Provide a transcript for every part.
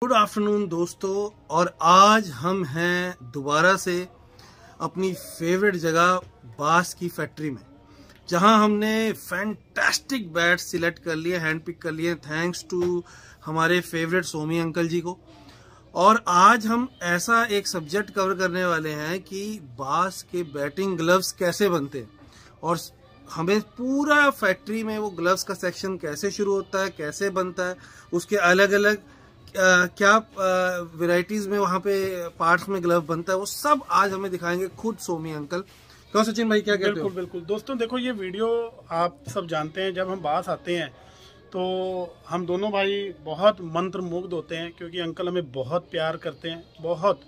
Good afternoon दोस्तों, और आज हम हैं दोबारा से अपनी फेवरेट जगह बास की फैक्ट्री में, जहां हमने फैंटास्टिक बैट सिलेक्ट कर लिए, हैंड पिक कर लिए थैंक्स टू हमारे फेवरेट सोमी अंकल जी को। और आज हम ऐसा एक सब्जेक्ट कवर करने वाले हैं कि बास के बैटिंग ग्लव्स कैसे बनते हैं, और हमें पूरा फैक्ट्री में वो ग्लव्स का सेक्शन कैसे शुरू होता है, कैसे बनता है, उसके अलग अलग क्या वैरायटीज में वहाँ पे पार्ट्स में ग्लव बनता है, वो सब आज हमें दिखाएंगे खुद सोमी अंकल। क्यों सचिन भाई, क्या कहते हो? बिल्कुल बिल्कुल दोस्तों, देखो ये वीडियो आप सब जानते हैं, जब हम बास आते हैं तो हम दोनों भाई बहुत मंत्र मुग्ध होते हैं, क्योंकि अंकल हमें बहुत प्यार करते हैं, बहुत।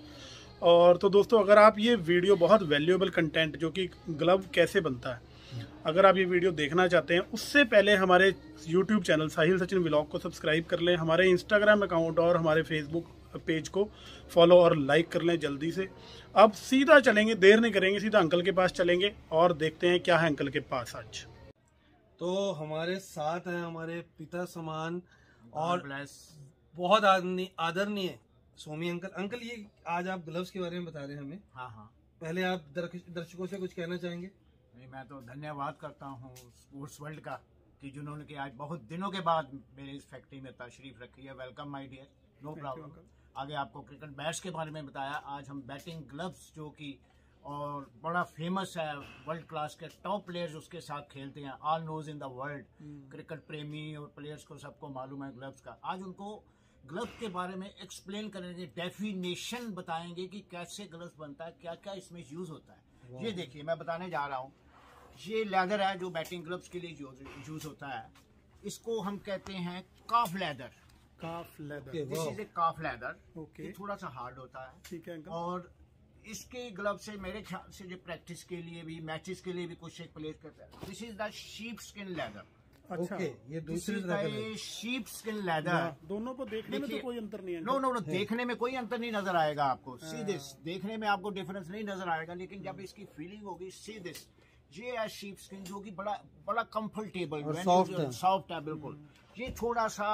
और तो दोस्तों, अगर आप ये वीडियो बहुत वैल्यूएबल कंटेंट जो कि ग्लव कैसे बनता है, अगर आप ये वीडियो देखना चाहते हैं, उससे पहले हमारे YouTube channel Sahil Sachin vlog को सब्सक्राइब कर लें, हमारे Instagram अकाउंट और हमारे फेसबुक पेज को फॉलो और लाइक कर लें जल्दी से। अब सीधा चलेंगे, देर नहीं करेंगे, सीधा अंकल के पास चलेंगे और देखते हैं क्या है अंकल के पास आज। तो हमारे साथ हैं हमारे पिता समान और बहुत आदरणीय सोमी अंकल। अंकल, ये आज आप ग्लव्स के बारे में बता रहे हैं हमें। हाँ, पहले आप दर्शकों से कुछ कहना चाहेंगे? नहीं, मैं तो धन्यवाद करता हूँ स्पोर्ट्स वर्ल्ड का कि जिन्होंने कि आज बहुत दिनों के बाद मेरे इस फैक्ट्री में तशरीफ रखी है। Welcome my dear, no problem. आगे आपको क्रिकेट बैट्स के बारे में बताया। आज हम बैटिंग ग्लव्स जो कि और बड़ा फेमस है, वर्ल्ड क्लास के टॉप प्लेयर्स उसके साथ खेलते हैं, all knows in the world. Cricket प्रेमी और प्लेयर्स को सबको मालूम है ग्लव्स का। आज उनको ग्लव के बारे में एक्सप्लेन करेंगे, डेफिनेशन बताएंगे कि कैसे ग्लव्स बनता है, क्या क्या इसमें यूज होता है। ये देखिए, मैं बताने जा रहा हूँ, ये लेदर है जो बैटिंग ग्लव्स के लिए यूज होता है। इसको हम कहते हैं calf leather. Calf leather, this is a calf leather. Okay, थोड़ा सा हार्ड होता है, ठीक है अंकल। और इसके ग्लव से मेरे ख्याल से जो प्रैक्टिस के लिए भी, मैचेस के लिए भी कुछ एक प्लेयर करता है। This is the sheep skin leather. अच्छा, ये दूसरी तरह का शीप स्किन लेदर। दोनों को देखने में तो कोई अंतर नहीं है। नो, देखने में कोई अंतर नहीं नजर आएगा आपको। सी दिस, देखने में आपको डिफरेंस नहीं नजर आएगा, लेकिन जब इसकी फीलिंग होगी, सी दिस, ये है शीप स्किन, जो कि बड़ा कंफर्टेबल सॉफ्ट है बिल्कुल। ये थोड़ा सा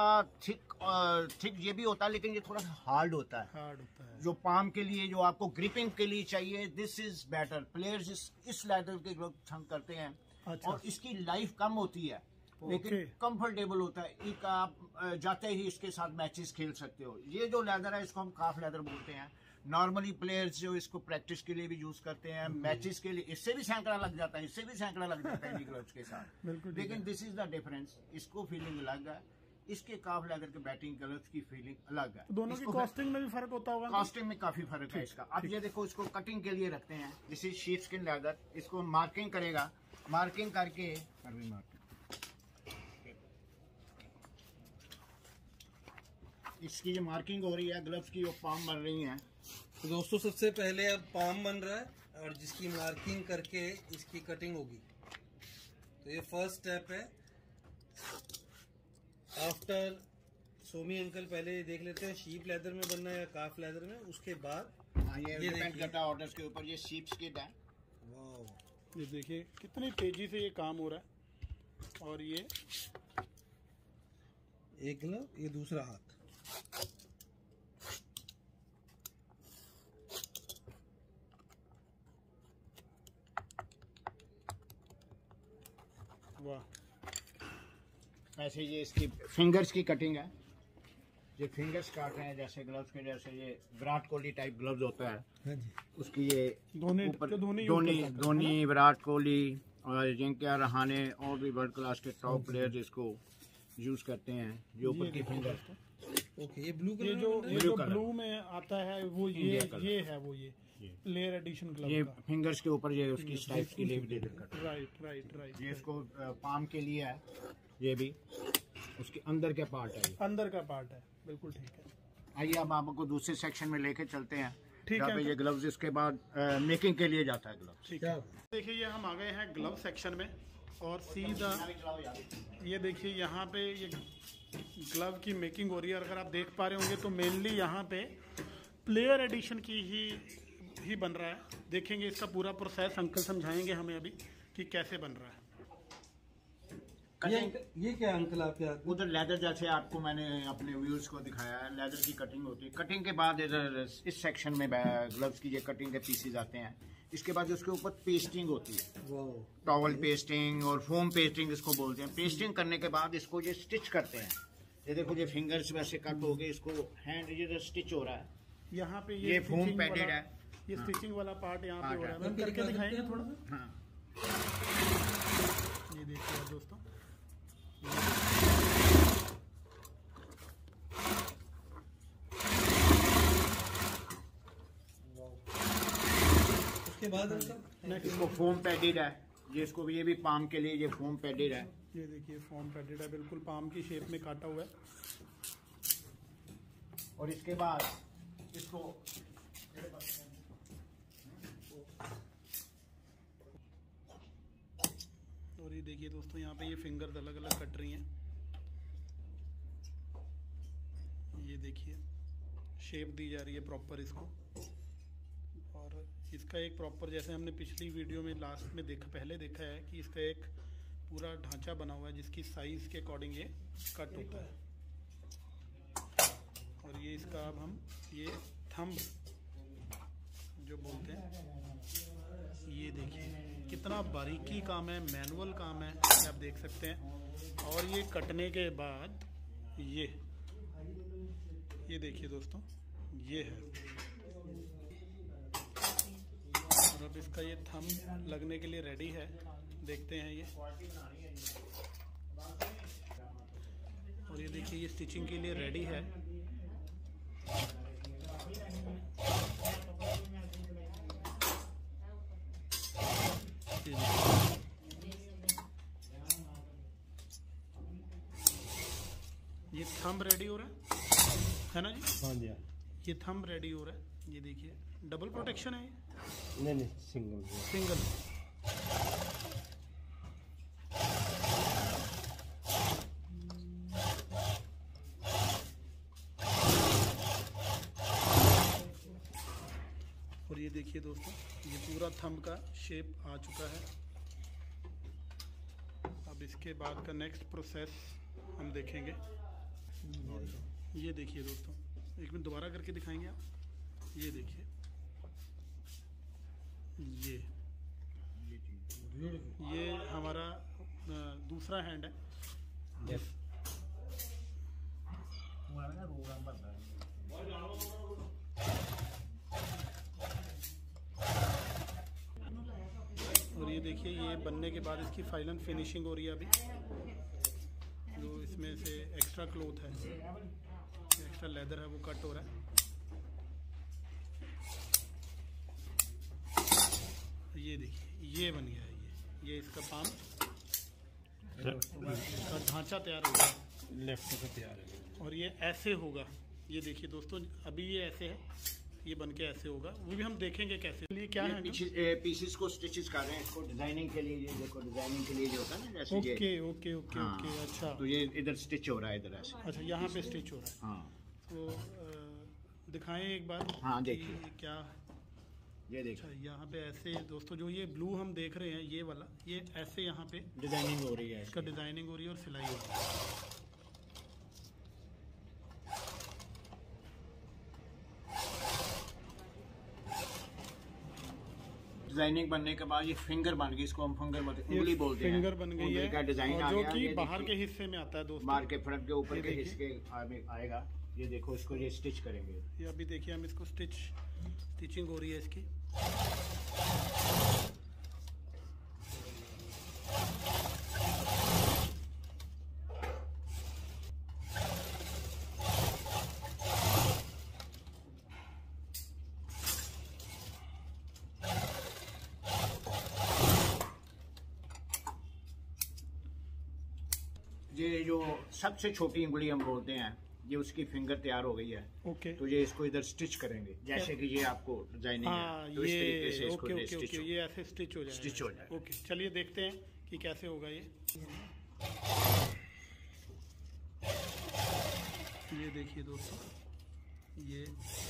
थिक ये भी होता है, लेकिन ये थोड़ा सा हार्ड होता है। जो पाम के लिए, जो आपको ग्रिपिंग के लिए चाहिए, दिस इज बेटर। प्लेयर्स इस लेदर के ग्लव पसंद करते हैं। अच्छा। और इसकी लाइफ कम होती है, लेकिन कंफर्टेबल होता है। एक आप जाते ही इसके साथ मैचेस खेल सकते हो। ये जो लेदर है, इसको हम काफ लेदर बोलते हैं। नॉर्मली प्लेयर्स जो इसको प्रैक्टिस के लिए भी यूज करते हैं, मैचेस के लिए, इससे भी सैकड़ा लग जाता है, इससे भी सैकड़ा लग जाता है ग्लव्स के साथ। लेकिन दिस इज द डिफरेंस। इसको फीलिंग अलग है, इसके काफ लेदर के बैटिंग ग्लव्स की फीलिंग अलग है। तो दोनों की कॉस्टिंग में भी फर्क होता होगा? कॉस्टिंग में काफी फर्क है इसका। अब ये देखो, इसको कटिंग के लिए रखते हैं। This is sheep skin leather. इसको मार्किंग करेगा, मार्किंग करके इसकी जो मार्किंग हो रही है ग्लव्स की, वो पाम बन रही है। तो दोस्तों, सबसे पहले अब पाम बन रहा है, और जिसकी मार्किंग करके इसकी कटिंग होगी। तो ये फर्स्ट स्टेप है। आफ्टर सोमी अंकल पहले देख लेते हैं शीप लेदर में बनना है या काफ लेदर में, उसके बाद ये डिपेंड करता है ऑर्डर्स के ऊपर। ये शीप स्किन है। वाह, ये देखिए कितनी तेजी से ये काम हो रहा है। और ये एक ग्लव, ये दूसरा हाथ। वाह, ऐसे ये इसकी फिंगर्स की कटिंग है। ये फिंगर्स काट रहे हैं जैसे ग्लव्स के, जैसे ये विराट कोहली टाइप ग्लव्स होता है। हाँ जी। उसकी ये धोनी, विराट कोहली और अजिंक्य रहाणे और भी वर्ल्ड क्लास के टॉप प्लेयर्स इसको यूज करते हैं। जो ऊपर की फिंगर, ओके, ये ब्लू कलर, ये जो ब्लू में आता है वो ये है, वो ये प्लेयर एडिशन ग्लव। ये फिंगर्स के ऊपर ये उसकी स्ट्राइप्स के लिए भी राइट। ये इसको पाम के लिए है। ये भी उसके अंदर का पार्ट है, अंदर का पार्ट है, बिल्कुल ठीक है। आइए अब आपको दूसरे सेक्शन में लेके चलते हैं, ठीक है। ये ग्लव्स इसके बाद मेकिंग के लिए जाता है ग्लव्स। ठीक है, देखिए ये हम आ गए हैं ग्लव सेक्शन में, और सीधा ये देखिए यहाँ पे ये ग्लव की मेकिंग हो रही है। अगर आप देख पा रहे होंगे तो मेनली यहाँ पे प्लेयर एडिशन की ही बन रहा है। देखेंगे इसका पूरा प्रोसेस, अंकल समझाएंगे हमें अभी कि कैसे बन रहा है। ये क्या अंकल आपके हाथ में? उधर लेदर, जैसे आपको मैंने अपने व्यूज को दिखाया है, लेदर की कटिंग होती है। कटिंग के बाद इधर इस सेक्शन में ग्लव्स की ये कटिंग के पीसेज आते हैं। इसके बाद उसके ऊपर पेस्टिंग होती है, टॉवल पेस्टिंग और फोम पेस्टिंग इसको बोलते हैं। पेस्टिंग करने के बाद इसको ये स्टिच करते हैं। ये देखो ये फिंगर्स वैसे कट हो गए, इसको हैंड ये स्टिच हो रहा है। यहाँ पे ये फोम पैडेड है, ये स्टिचिंग वाला पार्ट यहाँ पे हो रहा है। करके दिखाएंगे थोड़ा सा। हाँ ये देखिए दोस्तों, उसके बाद इसको फोम पैडेड है, ये इसको ये भी पाम के लिए ये फोम पैडेड है। ये देखिए फोम पैडेड है, बिल्कुल पाम की शेप में काटा हुआ है। और इसके बाद इसको और ये देखिए दोस्तों, यहाँ पे ये फिंगर्स अलग अलग कट रही हैं। ये देखिए शेप दी जा रही है प्रॉपर इसको। और इसका एक प्रॉपर, जैसे हमने पिछली वीडियो में लास्ट में पहले देखा है कि इसका एक पूरा ढांचा बना हुआ है जिसकी साइज के अकॉर्डिंग ये कट होता है। और ये इसका अब हम ये थंब जो बोलते हैं, ये देखिए कितना बारीकी काम है, मैनुअल काम है, ये आप देख सकते हैं। और ये कटने के बाद ये देखिए दोस्तों, ये है। और अब इसका ये थंब लगने के लिए रेडी है, देखते हैं ये। और ये देखिए ये स्टिचिंग के लिए रेडी है। ये थंब रेडी हो रहा है ना जी? हाँ जी। ये थंब रेडी हो रहा है। ये देखिए डबल प्रोटेक्शन है ये? नहीं, सिंगल। और ये देखिए दोस्तों, ये पूरा थंब का शेप आ चुका है। अब इसके बाद का नेक्स्ट प्रोसेस हम देखेंगे। ये देखिए दोस्तों, एक मिनट दोबारा करके दिखाएंगे आप। ये देखिए, ये हमारा दूसरा हैंड है। और ये देखिए, ये बनने के बाद इसकी फाइनल फिनिशिंग हो रही है अभी। जो इसमें से एक्स्ट्रा क्लोथ है, एक्स्ट्रा लेदर है, वो कट हो रहा है। ये देखिए, ये बन गया है। ये इसका पाम, इसका ढांचा तैयार हो गया, लेफ्ट का तैयार है। और ये ऐसे होगा। ये देखिए दोस्तों, अभी ये ऐसे है, ये बन के ऐसे होगा, वो भी हम देखेंगे कैसे। ये क्या है? पीसेस को स्टिचेस कर रहे हैं इसको डिजाइनिंग के लिए। ये देखो डिजाइनिंग के लिए जो होता है ना, जैसे ओके। अच्छा, तो ये इधर स्टिच हो रहा है, इधर ऐसे। अच्छा, यहाँ पे स्टिच हो रहा है। हाँ, तो दिखाएं एक बार। हाँ देखिए, क्या ये देखो। अच्छा, यहाँ पे ऐसे दोस्तों, जो ये ब्लू हम देख रहे हैं, ये वाला, ये ऐसे यहाँ पे डिजाइनिंग हो रही है, इसका डिजाइनिंग हो रही है और सिलाई हो रही है। डिजाइनिंग बनने के बाद ये फिंगर बन गई, इसको हम फिंगर उंगली बोलते हैं। फिंगर बन गई है, का डिजाइन आ जो गया, कि बाहर के हिस्से में आता है दोस्तों। बाहर के फ्रंट के ऊपर के हिस्से आएगा। ये देखो, इसको ये स्टिच करेंगे। ये अभी देखिए, हम इसको स्टिचिंग हो रही है इसकी। ये जो सबसे छोटी उंगली हम बोलते हैं, ये उसकी फिंगर तैयार हो गई है। ओके, तो ये इसको इधर स्टिच करेंगे, जैसे कि ये आपको डिजाइनिंग है, तो इस तरीके से इसको स्टिच ये ऐसे स्टिच हो जाएगा। ओके, चलिए देखते हैं कि कैसे होगा ये। ये देखिए दोस्तों, ये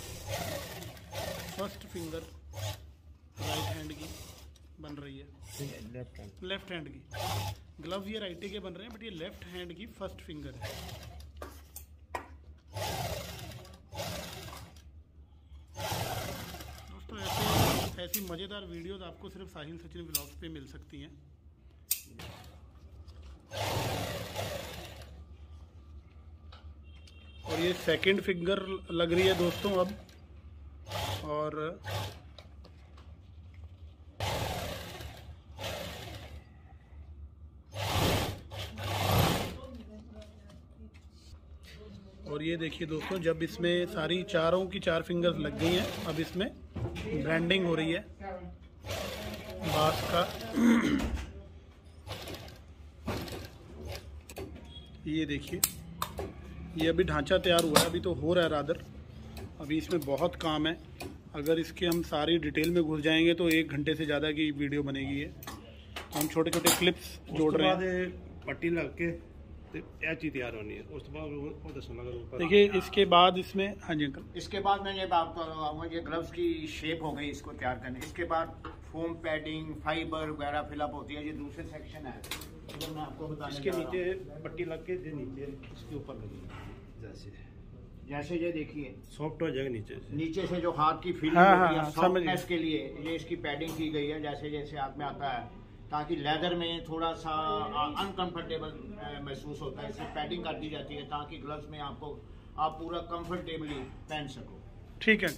फर्स्ट फिंगर राइट हैंड की बन रही है, लेफ्ट हैंड की। ग्लव्स ये राइटी के बन रहे हैं, बट ये लेफ्ट हैंड की फर्स्ट फिंगर है। दोस्तों ऐसी मज़ेदार वीडियोस आपको सिर्फ साहिल सचिन व्लॉग्स पे मिल सकती हैं। और ये सेकंड फिंगर लग रही है दोस्तों अब। और ये देखिए दोस्तों, जब इसमें सारी चारों की 4 फिंगर्स लग गई हैं, अब इसमें ब्रांडिंग हो रही है बास का। ये देखिए, ये अभी ढांचा तैयार हुआ है, अभी तो हो रहा है रादर, अभी इसमें बहुत काम है। अगर इसके हम सारी डिटेल में घुस जाएंगे तो 1 घंटे से ज़्यादा की वीडियो बनेगी है। तो हम छोटे छोटे क्लिप्स जोड़ रहे हैं। पट्टी लग के चीज तैयार होनी है। उस बाद देखिए इसके बाद इसमें, हाँ जी अंकल, इसके बाद मैं ये बात करूँगा, ये ग्लव्स की शेप हो गई इसको तैयार करने। इसके बाद फोम पैडिंग, फाइबर वगैरह फिलअप होती है। ये दूसरे सेक्शन है, तो मैं आपको बताने इसके नीचे पट्टी लग के नीचे इसके ऊपर लगी, जैसे ये देखिए सॉफ्ट हो जाएगा नीचे से जो हाथ की फीलिंग होती है सॉफ्टनेस के लिए ये इसकी पैडिंग की गई है। जैसे जैसे हाथ में आता है, ताकि लेदर में थोड़ा सा अनकंफर्टेबल महसूस होता है, इससे पैडिंग कर दी जाती है ताकि ग्लव्स में आप पूरा कंफर्टेबली पहन सको। ठीक है।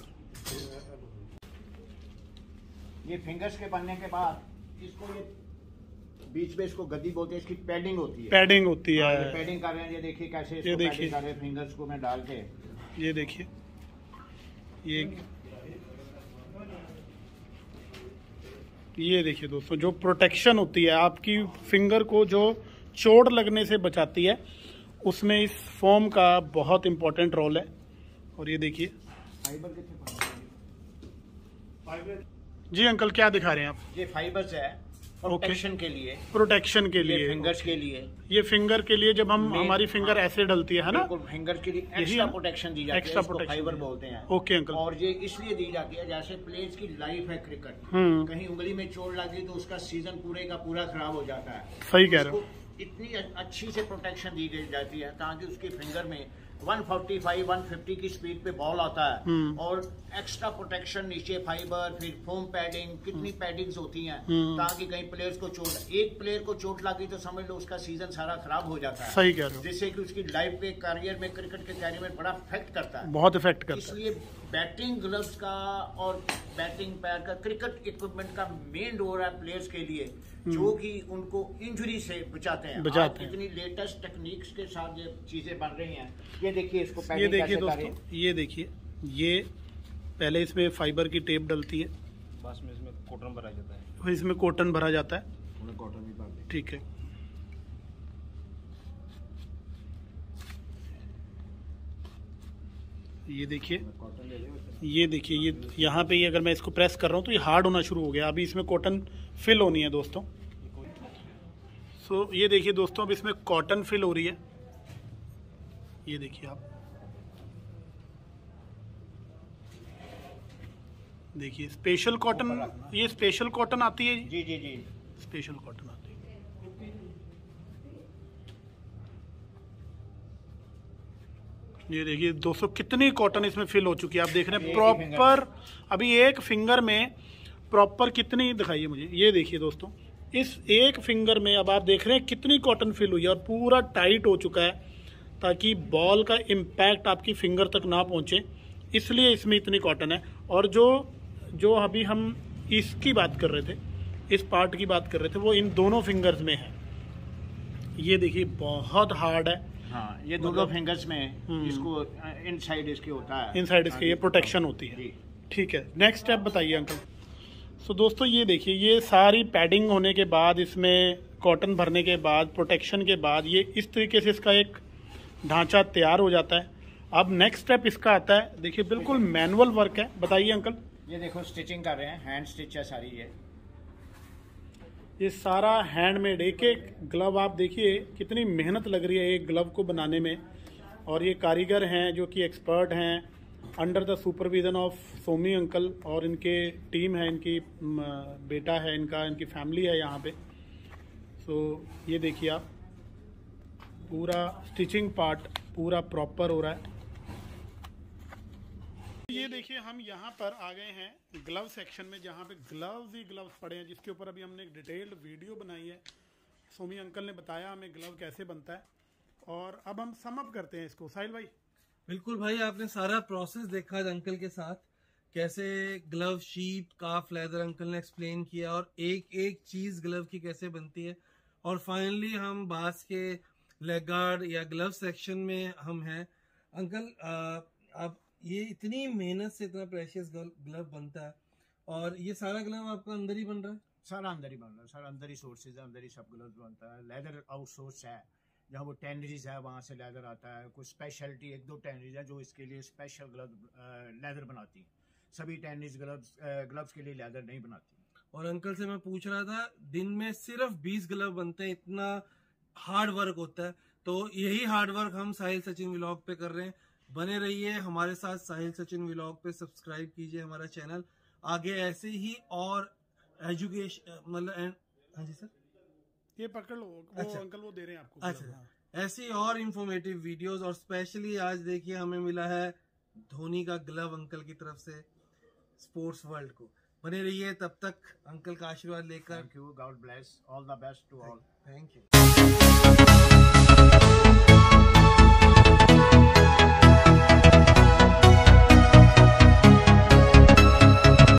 ये फिंगर्स के बनने के बाद इसको ये बीच में इसको गद्दी बोलते हैं, इसकी पैडिंग होती है। पैडिंग होती है। ये पैडिंग कर रहे हैं, ये देखिए कैसे इसको पैडिंग कर रहे हैं फिंगर्स को मैं डाल के। ये देखिए, ये देखिए दोस्तों, जो प्रोटेक्शन होती है आपकी फिंगर को, जो चोट लगने से बचाती है, उसमें इस फोम का बहुत इंपॉर्टेंट रोल है। और ये देखिए फाइबर कितने जी अंकल, क्या दिखा रहे हैं आप? ये फाइबर्स है प्रोटेक्शन के लिए, प्रोटेक्शन के लिए, फिंगर्स के लिए। ये फिंगर के लिए जब हम हमारी फिंगर ऐसे डलती है ना, फिंगर के लिए एक्स्ट्रा प्रोटेक्शन दी जाती है, इसको फाइबर बोलते हैं। Okay uncle. और ये इसलिए दी जाती है, जैसे प्लेयर्स की लाइफ है क्रिकेट, कहीं उंगली में चोट लगी तो उसका सीजन पूरे का पूरा खराब हो जाता है। सही कह रहे हो। इतनी अच्छी से प्रोटेक्शन दी जाती है ताकि उसके फिंगर में 145, 150 की स्पीड पे बॉल आता है। और एक्स्ट्रा प्रोटेक्शन नीचे फाइबर, फिर फोम पैडिंग, कितनी पैडिंग्स होती हैं ताकि कहीं प्लेयर्स को चोट, एक प्लेयर को चोट लगी तो समझ लो उसका सीजन सारा खराब हो जाता है। सही कह रहे हो। जिससे कि उसकी लाइफ पे, करियर में, क्रिकेट के करियर में बड़ा इफेक्ट करता है, बहुत इफेक्ट करता है। इसलिए बैटिंग ग्लव्स का और बैटिंग पैड का, क्रिकेट इक्विपमेंट का मेन रोल है प्लेयर्स के लिए, जो कि उनको इंजरी से बचाते हैं। इतनी लेटेस्ट टेक्निक्स के साथ ये चीजें बन रही हैं। ये देखिए इसको पैडिंग, ये देखिए दोस्तों, ये देखिए, ये पहले इसमें फाइबर की टेप डलती है, बाद में इसमें कॉटन भरा जाता है। इसमें कॉटन भरा जाता है। कॉटन भी भर दें। ठीक है। ये देखिए, ये देखिए, ये यहाँ पे अगर मैं इसको प्रेस कर रहा हूँ तो ये हार्ड होना शुरू हो गया। अभी इसमें कॉटन फिल होनी है दोस्तों। सो ये देखिए दोस्तों, अब इसमें कॉटन फिल हो रही है। ये देखिए आप, देखिए स्पेशल कॉटन, ये स्पेशल कॉटन आती है जी जी जी, स्पेशल कॉटन आती है। ये देखिए दोस्तों, कितनी कॉटन इसमें फिल हो चुकी है, आप देख रहे हैं प्रॉपर। अभी एक फिंगर में प्रॉपर कितनी दिखाइए मुझे, ये देखिए दोस्तों, इस एक फिंगर में अब आप देख रहे हैं कितनी कॉटन फिल हुई है, और पूरा टाइट हो चुका है ताकि बॉल का इम्पैक्ट आपकी फिंगर तक ना पहुंचे, इसलिए इसमें इतनी कॉटन है। और जो अभी हम इसकी बात कर रहे थे, इस पार्ट की बात कर रहे थे, वो इन दोनों फिंगर्स में है। ये देखिए बहुत हार्ड है। हाँ, ये दोनों फिंगर्स में इसको इनसाइड इसके होता है, इनसाइड इसके ये प्रोटेक्शन होती है। ठीक है, नेक्स्ट स्टेप बताइए अंकल। सो दोस्तों ये देखिए, ये सारी पैडिंग होने के बाद, इसमें कॉटन भरने के बाद, प्रोटेक्शन के बाद, ये इस तरीके से इसका एक ढांचा तैयार हो जाता है। अब नेक्स्ट स्टेप इसका आता है, देखिए बिल्कुल मैनुअल वर्क है। बताइए अंकल। ये देखो स्टिचिंग कर रहे हैं, हैंड स्टिच है सारी। ये सारा हैंडमेड, एक एक ग्लव आप देखिए कितनी मेहनत लग रही है एक ग्लव को बनाने में। और ये कारीगर हैं जो कि एक्सपर्ट हैं, under the supervision of Somi uncle, और इनके टीम है, इनकी बेटा है इनका, इनकी फैमिली है यहाँ पे। सो ये देखिए आप, पूरा स्टिचिंग पार्ट पूरा प्रॉपर हो रहा है। ये देखिए हम यहाँ पर आ गए हैं ग्लव सेक्शन में, जहाँ पे ग्लव्स ही ग्लव्स पड़े हैं, जिसके ऊपर अभी हमने एक डिटेल्ड वीडियो बनाई है। सोमी अंकल ने बताया हमें ग्लव कैसे बनता है, और अब हम सम अप करते हैं इसको। साहिल भाई। बिल्कुल भाई, आपने सारा प्रोसेस देखा अंकल के साथ, कैसे glove sheep calf leather uncle ने एक्सप्लेन किया, और एक एक चीज ग्लव की कैसे बनती है। और फाइनली हम बास के लेग गार्ड या ग्लव सेक्शन में हम हैं। अंकल आप ये इतनी मेहनत से इतना प्रेशियस ग्लव बनता है, और ये सारा ग्लव आपका अंदर ही बन रहा है? सारा अंदर ही बन रहा है, सारा अंदर ही सोर्सेज है, अंदर ही सब ग्लव्स बनता है। लेदर आउटसोर्स है, जहाँ वो टेनरीज है वहाँ से लेदर आता है। कुछ स्पेशलिटी 1-2 टेनरीज है जो इसके लिए स्पेशल ग्लव लेदर बनाती है। सभी टेनरीज ग्लव्स के लिए लेदर नहीं बनाती। और अंकल से मैं पूछ रहा था, दिन में सिर्फ 20 ग्लव बनते हैं, इतना हार्ड वर्क होता है। तो यही हार्ड वर्क हम साहिल सचिन व्लॉग पे कर रहे हैं। बने रहिए हमारे साथ साहिल सचिन व्लॉग पे, सब्सक्राइब कीजिए हमारा चैनल। आगे ऐसे ही और एजुकेशन मतलब, हाँ जी सर, ये पकड़ लो वो। अच्छा, अंकल वो दे रहे हैं आपको। अच्छा, ऐसी और इंफॉर्मेटिव वीडियोस, और स्पेशली आज देखिए हमें मिला है धोनी का ग्लव अंकल की तरफ से स्पोर्ट्स वर्ल्ड को। बने रहिए तब तक अंकल का आशीर्वाद लेकर। Thank you, God bless, all the best to all. Thank you.